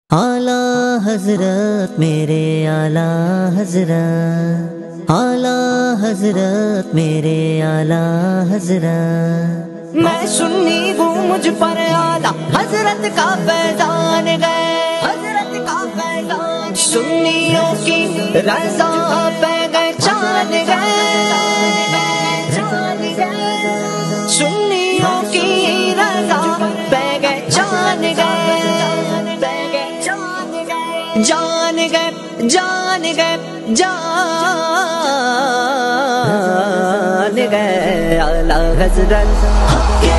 आला हजरत मेरे आला हजरत, आला हजरत मेरे आला हजरत। मैं सुन्नी हूँ मुझ पर आला हजरत का फैजान गए, हजरत का फैजान। सुन्नियों की रज़ा पे गए चांद गए, सुन्नियों की रज़ा पे गए चांद गए, जान गए जान गए जान गए आला हजरत।